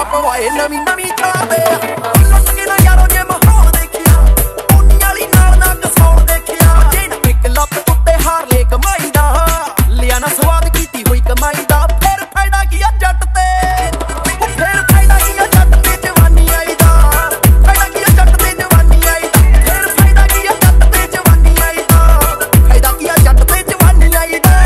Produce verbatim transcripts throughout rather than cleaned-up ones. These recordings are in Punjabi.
ਪਵਾਏ ਨਵੀਂ ਨਵੀਂ ਥਾਂ ਤੇ ਲੁੱਟ ਕੇ ਨਾ ਯਾਰੋ ਜੇ ਮਾਹੌਲ ਦੇਖਿਆ ਉਨੀ ਵਾਲੀ ਨਾਲ ਨਾ ਕਸੌਲ ਦੇਖਿਆ ਜੇ ਨਾ ਇੱਕ ਲੱਤ ਉੱਤੇ ਹਾਰ ਲੈ ਕਮਾਈ ਦਾ ਲਿਆ ਨਾ ਸਵਾਦ ਕੀਤੀ ਹੋਈ ਕਮਾਈ ਦਾ ਫਿਰ ਫਾਇਦਾ ਕੀ ਆ ਜੱਟ ਤੇ ਫਿਰ ਫਾਇਦਾ ਕੀ ਆ ਜੱਟ ਤੇ ਜਵਾਨੀ ਆਈ ਦਾ ਫਾਇਦਾ ਕੀ ਆ ਜੱਟ ਤੇ ਜਵਾਨੀ ਆਈ ਦਾ ਫਿਰ ਫਾਇਦਾ ਕੀ ਆ ਜੱਟ ਤੇ ਜਵਾਨੀ ਆਈ ਦਾ ਫਾਇਦਾ ਕੀ ਆ ਜੱਟ ਤੇ ਜਵਾਨੀ ਆਈ ਦਾ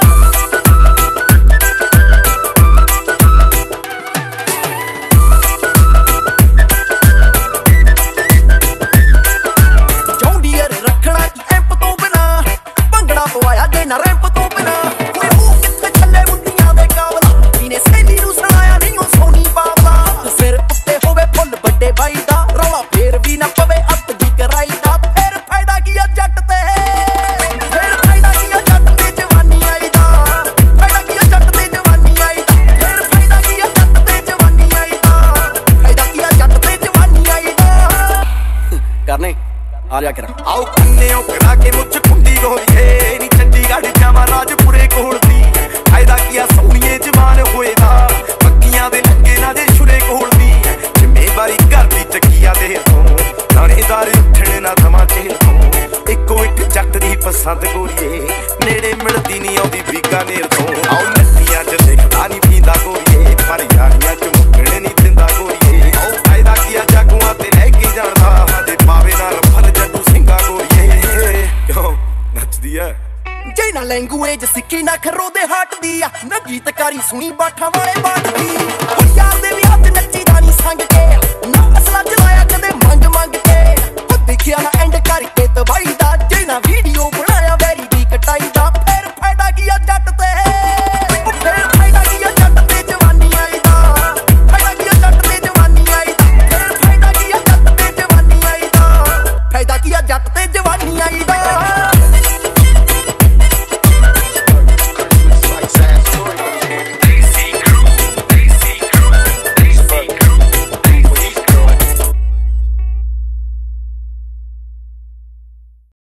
ਪਵਾਇਆ ਜੇ ਨਾ ਰੈਂਪ ਤੋਂ ਬਿਨਾ ਕੋਈ ਮੂੰਹ ਕਿੱਥੇ ਛੱਲੇ ਮੁੰਡੀਆਂ ਦੇ ਕਾਬਲਾ ਇਹਨੇ ਸਹੇਲੀ ਨੂੰ ਸੁਣਾਇਆ ਨਹੀਂ ਉਹ ਸੋਨੀ ਬਾਬਲਾ ਸਿਰ ਉੱਤੇ ਹੋਵੇ ਫੁੱਲ ਵੱਡੇ ਬਾਈ ਦਾ ਰੌਲਾ ਫੇਰ ਵੀ ਨਾ ਪਵੇ ਅੱਤ ਦੀ ਕਰਾਈ ਦਾ ਫਿਰ ਫਾਇਦਾ ਕੀ ਆ ਜੱਟ ਤੇ ਫਿਰ ਫਾਇਦਾ ਕੀ ਆ ਜੱਟ ਤੇ ਜਵਾਨੀ ਆਈ ਦਾ ਫਾਇਦਾ ਕੀ ਆ ਜੱਟ ਤੇ ਜਵਾਨੀ ਆਈ ਦਾ ਫਿਰ ਫਾਇਦਾ ਕੀ ਆ ਜੱਟ ਤੇ ਜਵਾਨੀ ਆਈ ਦਾ ਫਾਇਦਾ ਕੀ ਆ ਜੱਟ ਤੇ ਜਵਾਨੀ ਆਈ ਦਾ ਕਰਨੇ ਆ ਜਾ ਕਰਾਂ ਆਓ ਕੰਨੇ ਉਹ ਕਰਾ ਕੇ ਮੁੱਛ ਕੁੰਡੀ ਗੋਲੀਏ ਨੀ ਚੰਡੀਗੜ੍ਹ ਜਾਵਾਂ ਰਾਜਪੁਰੇ ਕੋਲ ਦੀ ਫਾਇਦਾ ਕੀ ਆ ਸੋਹਣੀਏ ਜਵਾਨ ਹੋਏ ਦਾ ਪੱਕੀਆਂ ਦੇ ਲੱਗੇ ਨਾ ਦੇ ਛੁਰੇ ਕੋਲ ਦੀ ਜ਼ਿੰਮੇਵਾਰੀ ਘਰ ਦੀ ਚੱਕੀਆਂ ਦੇ ਤੋਂ ਥਾਣੇਦਾਰ ਉੱਠਣ ਨਾ ਥਮਾ ਚੇਲ ਤੋਂ ਇੱਕੋ ਇੱਕ ਜੱਟ ਦੀ ਪਸੰਦ ਗੋਰੀਏ ਨੇੜੇ ਮਿਲਦੀ ਨਹੀਂ ਆਉਂਦੀ ਬੀਕਾਨੇਰ ਤੋਂ ਆਓ ਨੱਤੀਆਂ ਚ ਦੇਖਦਾ ਨਹੀਂ ਪੀਂਦਾ ਗੋਰੀਏ ਪਰ ਯਾਰੀਆਂ ਚ ਮੁੱਕਣ ਨਹੀਂ ਦਿੰਦਾ ਗੋਰੀਏ ਆਓ ਫਾਇਦਾ ਕੀ ਆ ਜਾਗੂਆਂ ਤੇ ਲੈ ਕੇ ਜਾਣਦਾ ਸਾਡੇ ਪਾਵੇ ਨਾਲ ਫਲ ਜੱਟੂ ਸਿੰਘਾ ਗੋਰੀਏ ਕਿਉਂ ਨੱਚਦੀ ਐ ਜੇ ਨਾ ਲੈਂਗੂਏਜ ਸਿੱਖੀ ਨਾ ਖਰੋ ਦੇ ਹੱਟਦੀ ਆ ਨਾ ਗੀਤਕਾਰੀ ਸੁਣੀ ਬਾਠਾਂ ਵਾਲੇ ਬਾਟਦੀ